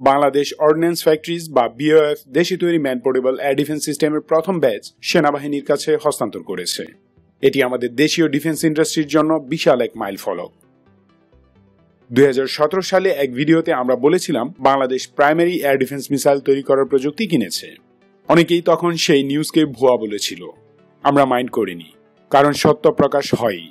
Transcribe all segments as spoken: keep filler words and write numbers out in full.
Bangladesh ordnance factories বা BOF দেশে তৈরি ম্যান পোর্টেবল এয়ার ডিফেন্স সিস্টেমের প্রথম ব্যাচ সেনাবাহিনীর কাছে হস্তান্তর করেছে। এটি আমাদের দেশীয় ডিফেন্স ইন্ডাস্ট্রির জন্য বিশাল এক মাইলফলক। দুই হাজার সতেরো সালে এক ভিডিওতে আমরা বলেছিলাম Bangladesh primary air defence missile তৈরি করার প্রযুক্তি কিনেছে। অনেকেই তখন সেই নিউজকে ভুয়া বলেছিল। আমরা মাইন্ড করিনি, কারণ সত্য প্রকাশ হয়ই।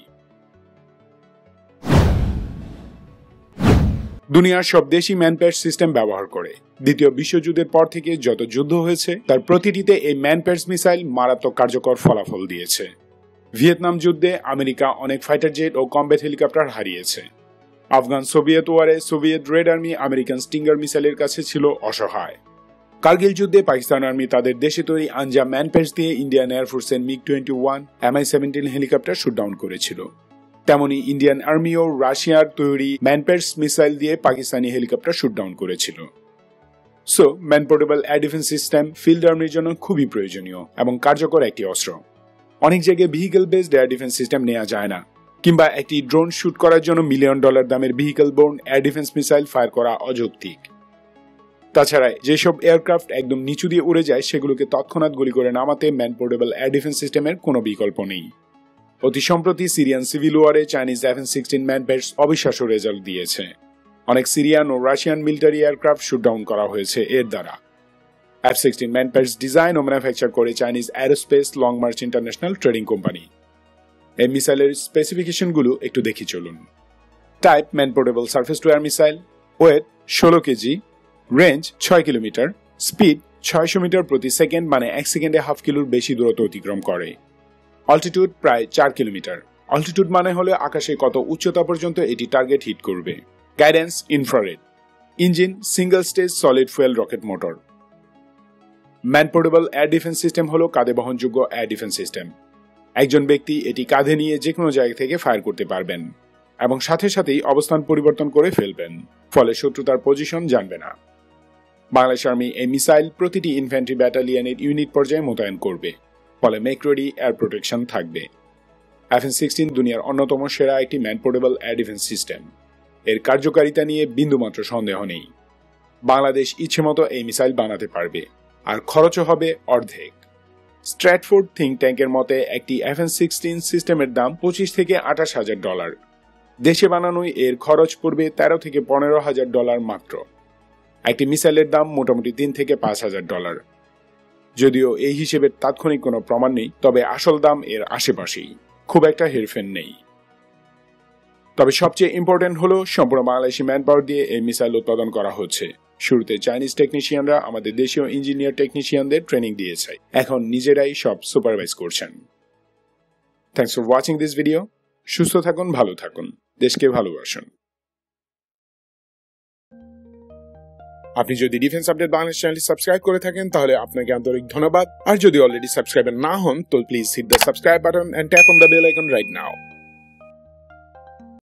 দুনিয়ার সব দেশই ম্যানপ্যাড সিস্টেম ব্যবহার করে। দ্বিতীয় বিশ্বযুদ্ধের পর থেকে যত যুদ্ধ হয়েছে তার প্রতিটিতে এই ম্যানপ্যাড মিসাইল মারাত্মক কার্যকর ফলাফল দিয়েছে। ভিয়েতনাম যুদ্ধে আমেরিকা অনেক ফাইটার জেট ও কমব্যাট হেলিকপ্টার হারিয়েছে। আফগান সোভিয়েত ওয়ারে Soviet red army American stinger মিসাইলের কাছে ছিল অসহায়। কার্গিল যুদ্ধে পাকিস্তান আর্মি তাদের দেশে তৈরি আনজা ম্যানপ্যাডস দিয়ে ইন্ডিয়ান এয়ারফোর্সের MiG twenty one M I seventeen helicopter shootdown করেছিল। তেমনি ইন্ডিয়ান আর্মিও রাশিয়ার তৈরি ম্যানপ্যাডস মিসাইল দিয়ে পাকিস্তানি হেলিকপ্টার শুটডাউন করেছিল। So man portable air defence system field আর্মির জন্য খুবই প্রয়োজনীয় এবং কার্যকর একটি অস্ত্র। অনেক জায়গায় vehicle based air defence system নেওয়া যায় না, কিংবা একটি ড্রোন শুট করার জন্য মিলিয়ন ডলার দামের vehicle borne air defence missile fire করা অযৌক্তিক। তাছাড়া যেসব এয়ারক্রাফট একদম নিচু দিয়ে উড়ে যায় সেগুলোকে তৎক্ষণাৎ গুলি করে নামাতে ম্যান পোর্টেবল এয়ার ডিফেন্স সিস্টেমের কোনো বিকল্প নেই। অতি সম্প্রতি সিরিয়ান সিভিল ওয়ারে চাইনিজ এফ সিক্সটিন ম্যানপ্যাডস অবিশ্বাস্য রেজাল্ট দিয়েছে। অনেক সিরিয়ান ও রাশিয়ান মিলিটারি এয়ারক্রাফট শুটডাউন করা হয়েছে এর দ্বারা। এফ সিক্সটিন ম্যানপ্যাডস ডিজাইন ও ম্যানুফ্যাকচার করে Chinese aerospace Long March international trading company. এই মিসাইলের স্পেসিফিকেশনগুলো একটু দেখি চলুন। Type man portable surface to air missile, weight ষোলো কেজি, রেঞ্জ ছয় কিলোমিটার, স্পিড ছয়শো মিটার প্রতি সেকেন্ড মানে এক সেকেন্ডে হাফ কিলোর বেশি দূরত্ব অতিক্রম করে। অল্টিটিউড প্রায় চার কিলোমিটার। অল্টিটিউড মানে হলো আকাশে কত উচ্চতা পর্যন্ত এটি টার্গেট হিট করবে। Guidance infrared. Engine single stage solid fuel rocket motor. Man portable air defence system হলো কাঁধে বহনযোগ্য এয়ার ডিফেন্স সিস্টেম। একজন ব্যক্তি এটি কাঁধে নিয়ে যে কোনো জায়গা থেকে ফায়ার করতে পারবেন এবং সাথে সাথেই অবস্থান পরিবর্তন করে ফেলবেন, ফলে শত্রু তার পজিশন জানবে না। বাংলাদেশ আর্মি এই মিসাইল প্রতিটি ইনফ্যান্ট্রি ব্যাটালিয়নের ইউনিট পর্যায়ে মোতায়েন করবে, ফলে মেক রেডি এয়ার প্রোটেকশন থাকবে। এফ সিক্সটিন দুনিয়ার অন্যতম সেরা একটি man portable air defence system. এর কার্যকারিতা নিয়ে বিন্দুমাত্র সন্দেহ নেই। বাংলাদেশ ইচ্ছেমতো এই মিসাইল বানাতে পারবে, আর খরচও হবে অর্ধেক। স্ট্র্যাটফোর্ড থিঙ্ক ট্যাঙ্কের মতে একটি এফ সিক্সটিন সিস্টেমের দাম পঁচিশ থেকে আঠাশ হাজার ডলার। দেশে বানানোই এর খরচ পড়বে তেরো থেকে পনেরো হাজার ডলার মাত্র। একটি মিসাইলের দাম মোটামুটি তিন থেকে পাঁচ হাজার ডলার। যদিও এই হিসেবে তাৎক্ষণিক কোনো প্রমাণ নেই, তবে আসল দাম এর আশেপাশেই, খুব একটা হেরফের নেই। তবে সবচেয়ে ইম্পর্টেন্ট হলো সম্পূর্ণ বাংলাদেশি ম্যান পাওয়ার দিয়ে এই মিসাইল উৎপাদন করা হচ্ছে। শুরুতে চাইনিজ টেকনিশিয়ানরা আমাদের দেশীয় ইঞ্জিনিয়ার টেকনিশিয়ানদের ট্রেনিং দিয়েছে, এখন নিজেরাই সব সুপারভাইজ করছেন। Thanks for watching this video. সুস্থ থাকুন, ভালো থাকুন, দেশকে ভালোবাসুন। আপনি যদি ডিফেন্স আপডেট বাংলাদেশ চ্যানেলটি সাবস্ক্রাইব করে থাকেন তাহলে আপনাকে আন্তরিক ধন্যবাদ। আর যদি অলরেডি সাবস্ক্রাইবার না হন তো please hit the subscribe button and tap on the bell icon right now.